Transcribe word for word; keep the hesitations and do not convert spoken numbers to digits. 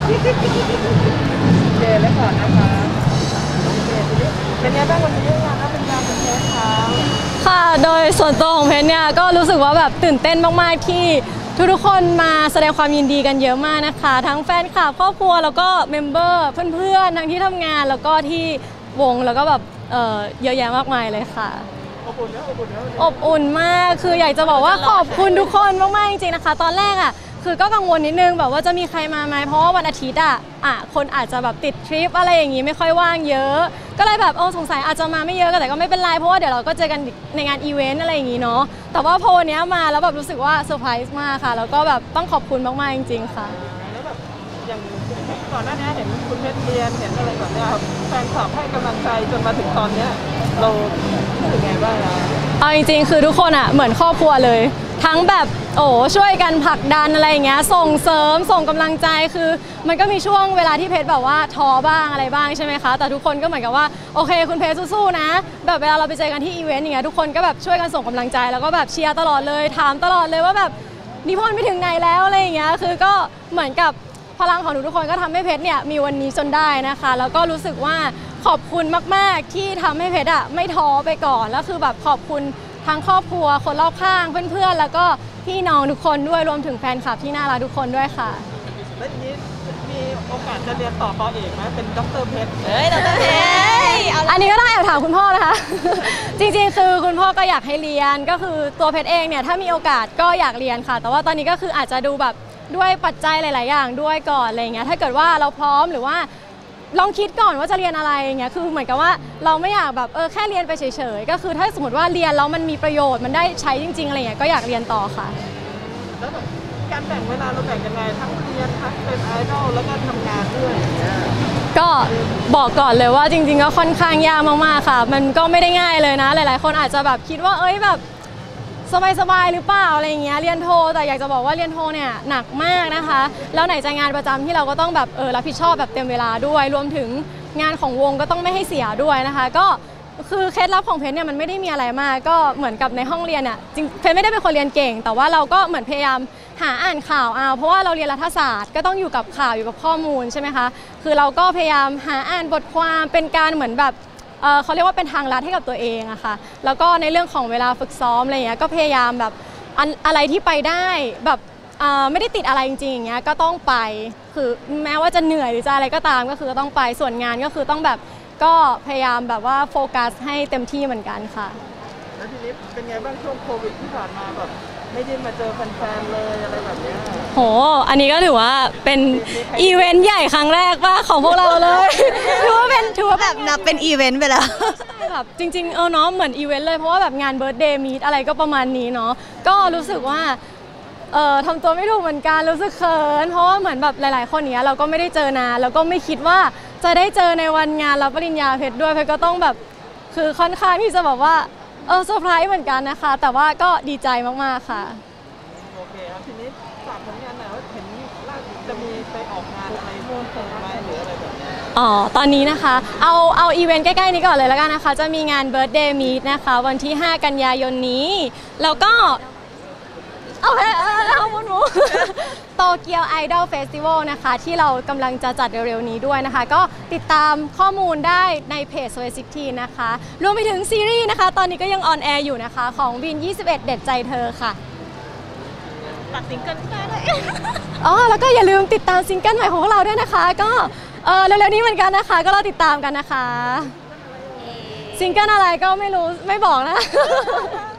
เจและก่อนนะคะเป็นไงบ้างวันนี้งานรับเป็นงานเป็นเพชรคะค่ะโดยส่วนตัวของเพชรเนี่ยก็รู้สึกว่าแบบตื่นเต้นมากๆที่ทุกๆคนมาแสดงความยินดีกันเยอะมากนะคะทั้งแฟนคลับครอบครัวแล้วก็เมมเบอร์เพื่อนๆทั้งที่ทำงานแล้วก็ที่วงแล้วก็แบบเอ่อเยอะแยะมากมายเลยค่ะอบอุ่นนะอบอุ่นนะอบอุ่นมากคืออยากจะบอกว่าขอบคุณทุกคนมากๆจริงๆนะคะตอนแรกอ่ะคือก็กังวลนิดนึงแบบว่าจะมีใครมาไหมเพราะว่าวันอาทิตย์อ่ะอ่ะคนอาจจะแบบติดทริปอะไรอย่างงี้ไม่ค่อยว่างเยอะก็เลยแบบโอ้สงสัยอาจจะมาไม่เยอะแต่ก็ไม่เป็นไรเพราะว่าเดี๋ยวเราก็เจอกันในงานอีเวนต์อะไรอย่างงี้เนาะแต่ว่าพอวันนี้มาแล้วแบบรู้สึกว่าเซอร์ไพรส์มากค่ะแล้วก็แบบต้องขอบคุณมากๆจริงๆค่ะแล้วแบบอย่างก่อนหน้านี้เห็นคุณเพชรเรียนเห็นอะไรแบบนี้ครับแฟนคลับให้กำลังใจจนมาถึงตอนนี้เรารู้สึกไงบ้างอะเอาจริงๆคือทุกคนอ่ะเหมือนครอบครัวเลยทั้งแบบโอ้ช่วยกันผลักดันอะไรอย่างเงี้ยส่งเสริมส่งกำลังใจคือมันก็มีช่วงเวลาที่เพชรแบบว่าท้อบ้างอะไรบ้างใช่ไหมคะแต่ทุกคนก็เหมือนกับว่าโอเคคุณเพชรสู้ๆนะแบบเวลาเราไปเจอกันที่อีเวนต์อย่างเงี้ยทุกคนก็แบบช่วยกันส่งกำลังใจแล้วก็แบบเชียร์ตลอดเลยถามตลอดเลยว่าแบบนิพนธ์ไปถึงไหนแล้วอะไรอย่างเงี้ยคือก็เหมือนกับพลังของทุกคนก็ทำให้เพชรเนี่ยมีวันนี้จนได้นะคะแล้วก็รู้สึกว่าขอบคุณมากๆที่ทำให้เพชรอ่ะไม่ท้อไปก่อนแล้วคือแบบขอบคุณทั้งครอบครัวคนรอบข้างเพื่อนๆแล้วก็พี่น้องทุกคนด้วยรวมถึงแฟนคลับที่น่ารักทุกคนด้วยค่ะแล้วทีนี้มีโอกาสจะเรียนต่อปอเอกไหมเป็นด็อกเตอร์เพชรเฮ้ยด็อกเตอร์เพชรอันนี้ก็ต้องแอบถามคุณพ่อนะคะ จริงๆคือคุณพ่อก็อยากให้เรียนก็คือตัวเพชรเองเนี่ยถ้ามีโอกาสก็อยากเรียนค่ะแต่ว่าตอนนี้ก็คืออาจจะดูแบบด้วยปัจจัยหลายๆอย่างด้วยก่อนอะไรเงี้ยถ้าเกิดว่าเราพร้อมหรือว่าลองคิดก่อนว่าจะเรียนอะไรอย่างเงี้ยคือเหมือนกับว่าเราไม่อยากแบบเออแค่เรียนไปเฉยๆก็คือถ้าสมมติว่าเรียนแล้วมันมีประโยชน์มันได้ใช้จริงๆอะไรเงี้ยก็อยากเรียนต่อค่ะแล้วแบบการแบ่งเวลาเราแบ่งยังไงทั้งเรียนทั้งเป็นไอดอลแล้วก็ทำงานด้วยก็บอกก่อนเลยว่าจริงๆก็ค่อนข้างยากมากๆค่ะมันก็ไม่ได้ง่ายเลยนะหลายๆคนอาจจะแบบคิดว่าเอ้ยแบบสบายๆหรือเปล่าอะไรเงี้ยเรียนโทแต่อยากจะบอกว่าเรียนโทเนี่ยหนักมากนะคะแล้วไหนจะงานประจำที่เราก็ต้องแบบเออรับผิดชอบแบบเต็มเวลาด้วยรวมถึงงานของวงก็ต้องไม่ให้เสียด้วยนะคะก็คือเคล็ดลับของเพชรเนี่ยมันไม่ได้มีอะไรมากก็เหมือนกับในห้องเรียนเนี่ยจริงเพชรไม่ได้เป็นคนเรียนเก่งแต่ว่าเราก็เหมือนพยายามหาอ่านข่าวเอาเพราะว่าเราเรียนรัฐศาสตร์ก็ต้องอยู่กับข่าวอยู่กับข้อมูลใช่ไหมคะคือเราก็พยายามหาอ่านบทความเป็นการเหมือนแบบเขาเรียกว่าเป็นทางลัดให้กับตัวเองอะค่ะแล้วก็ในเรื่องของเวลาฝึกซ้อมอะไรเงี้ยก็พยายามแบบอะไรที่ไปได้แบบไม่ได้ติดอะไรจริงๆอย่างเงี้ยก็ต้องไปคือแม้ว่าจะเหนื่อยหรือจะอะไรก็ตามก็คือต้องไปส่วนงานก็คือต้องแบบก็พยายามแบบว่าโฟกัสให้เต็มที่เหมือนกันค่ะแล้วทีนี้เป็นไงบ้างช่วงโควิดที่ผ่านมาแบบไม่ได้มาเจอแฟนๆเลยอะไรแบบนี้โหอันนี้ก็ถือว่าเป็นอีเวนต์ใหญ่ครั้งแรกป่ะของพวกเราเลยถือว่าเป็นถือว่าแบบนับเป็นอีเวนต์ไปแล้วแบบจริงๆเออเนาะเหมือนอีเวนต์เลยเพราะว่าแบบงานเบิร์ธเดย์มีตอะไรก็ประมาณนี้เนาะก็รู้สึกว่าเอ่อทำตัวไม่ถูกเหมือนกันรู้สึกเขินเพราะว่าเหมือนแบบหลายๆคนเนี้ยเราก็ไม่ได้เจอนานแล้วก็ไม่คิดว่าจะได้เจอในวันงานรับปริญญาเพชรด้วยเพชรก็ต้องแบบคือค่อนข้างที่จะแบบว่าเออเซอร์ไพรส์เหมือนกันนะคะแต่ว่าก็ดีใจมากๆค่ะโอเคครับทีนี้ฝากผลงานหน่อยว่าเห็นล่าสุดจะมีไปออกงานอะไรเพิ่มเติมไหมหรืออะไรแบบนี้อ๋อตอนนี้นะคะเอาเอาอีเวนต์ใกล้ๆนี้ก่อนเลยแล้วกันนะคะจะมีงาน Birthday Meet นะคะวันที่ห้ากันยายนนี้แล้วก็เอาเอาหมดหมูโตเกียวไอดอลเฟสติวัลนะคะที่เรากำลังจะจัดเร็วๆนี้ด้วยนะคะก็ติดตามข้อมูลได้ในเพจ Sway สิบหกนะคะรวมไปถึงซีรีส์นะคะตอนนี้ก็ยังออนแอร์อยู่นะคะของวินยี่สิบเอ็ดเด็ดใจเธอค่ะตัดซิงเกิลได้เลยอ๋อแล้วก็อย่าลืมติดตามซิงเกิลใหม่ของพวกเราด้วยนะคะก็เออเร็วๆนี้เหมือนกันนะคะก็รอติดตามกันนะคะซิงเกิลอะไรก็ไม่รู้ไม่บอกนะ